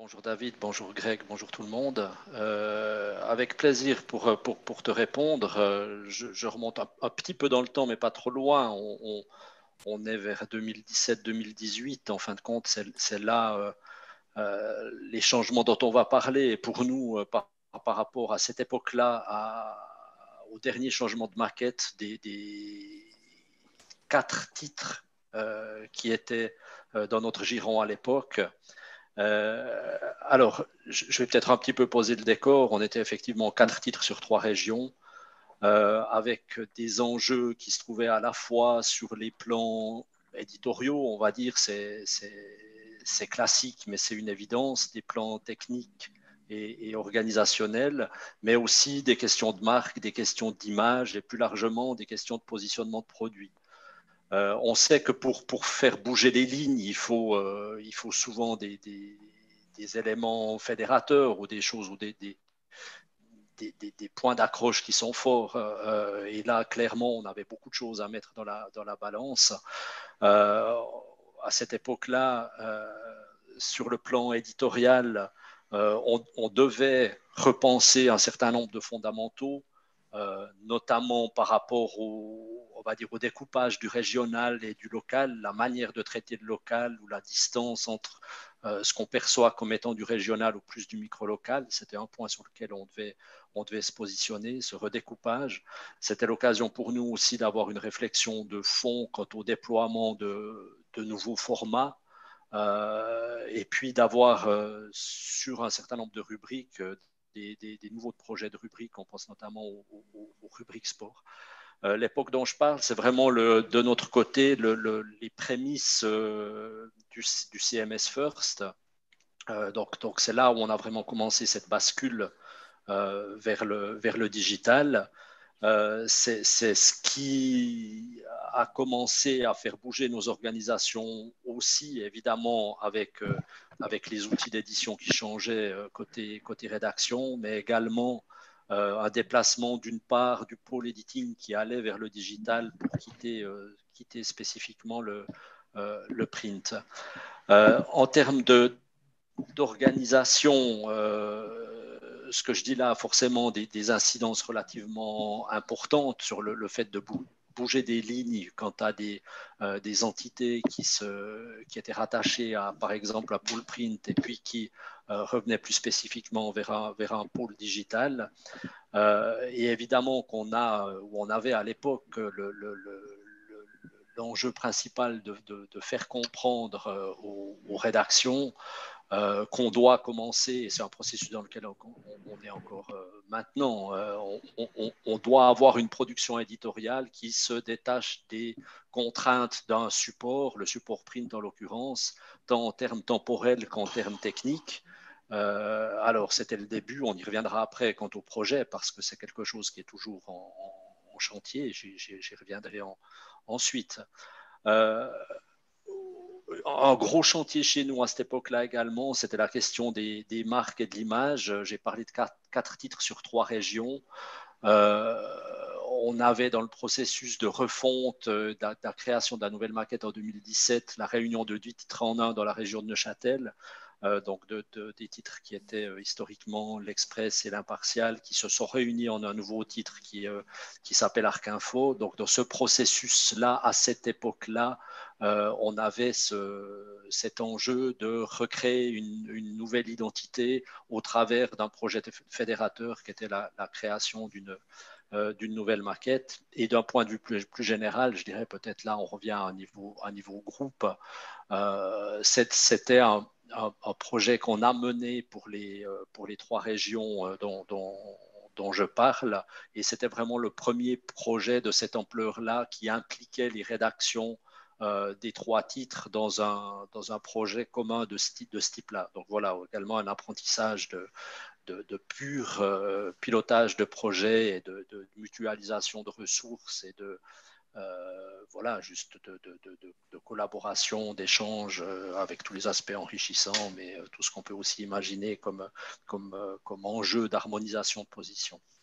Bonjour David, bonjour Greg, bonjour tout le monde. Avec plaisir pour te répondre. Je remonte un petit peu dans le temps, mais pas trop loin. On est vers 2017-2018. En fin de compte, c'est là les changements dont on va parler. Et pour nous, par rapport à cette époque-là, au dernier changement de maquette des quatre titres qui étaient dans notre giron à l'époque. Alors, je vais peut-être un petit peu poser le décor. On était effectivement quatre titres sur trois régions, avec des enjeux qui se trouvaient à la fois sur les plans éditoriaux, on va dire, c'est classique, mais c'est une évidence, des plans techniques et organisationnels, mais aussi des questions de marque, des questions d'image et plus largement des questions de positionnement de produits. On sait que pour faire bouger les lignes, il faut souvent des éléments fédérateurs ou des choses ou des points d'accroche qui sont forts. Et là, clairement, on avait beaucoup de choses à mettre dans la balance. Euh, à cette époque-là, sur le plan éditorial, on devait repenser un certain nombre de fondamentaux, notamment par rapport on va dire, au découpage du régional et du local, la manière de traiter le local ou la distance entre ce qu'on perçoit comme étant du régional ou plus du micro-local. C'était un point sur lequel on devait se positionner, ce redécoupage. C'était l'occasion pour nous aussi d'avoir une réflexion de fond quant au déploiement de nouveaux formats. Et puis d'avoir sur un certain nombre de rubriques des nouveaux projets de rubriques, on pense notamment aux rubriques sport. L'époque dont je parle, c'est vraiment de notre côté les prémices du CMS First. Donc c'est là où on a vraiment commencé cette bascule vers le digital. C'est ce qui a commencé à faire bouger nos organisations aussi, évidemment, avec les outils d'édition qui changeaient côté rédaction, mais également un déplacement d'une part du pôle editing qui allait vers le digital pour quitter spécifiquement le print. En termes d'organisation, ce que je dis là a forcément des incidences relativement importantes sur le fait de bouger des lignes quant à des entités qui étaient rattachées à, par exemple, à Poolprint et puis qui revenaient plus spécifiquement vers un pôle digital. Et évidemment on avait à l'époque l'enjeu principal de faire comprendre aux rédactions qu'on doit commencer, et c'est un processus dans lequel on est encore maintenant, on doit avoir une production éditoriale qui se détache des contraintes d'un support, le support print en l'occurrence, tant en termes temporels qu'en termes techniques. Alors, c'était le début, on y reviendra après quant au projet, parce que c'est quelque chose qui est toujours en chantier, j'y reviendrai ensuite. Euh, un gros chantier chez nous à cette époque-là également, c'était la question des marques et de l'image. J'ai parlé de quatre titres sur trois régions. Euh, on avait dans le processus de refonte de la création de la nouvelle maquette en 2017 la réunion de 10 titres en un dans la région de Neuchâtel, donc des titres qui étaient historiquement l'Express et l'Impartial, qui se sont réunis en un nouveau titre qui s'appelle Arc Info. Donc dans ce processus-là, à cette époque-là, on avait cet enjeu de recréer une nouvelle identité au travers d'un projet fédérateur qui était la création d'une nouvelle maquette. Et d'un point de vue plus général, je dirais peut-être là, on revient à un niveau groupe. C'était un projet qu'on a mené pour les trois régions dont je parle. Et c'était vraiment le premier projet de cette ampleur-là qui impliquait les rédactions des trois titres dans un projet commun de ce type-là. Donc voilà, également un apprentissage de pur pilotage de projet et de mutualisation de ressources et voilà, juste de collaboration, d'échange avec tous les aspects enrichissants, mais tout ce qu'on peut aussi imaginer comme enjeu d'harmonisation de position.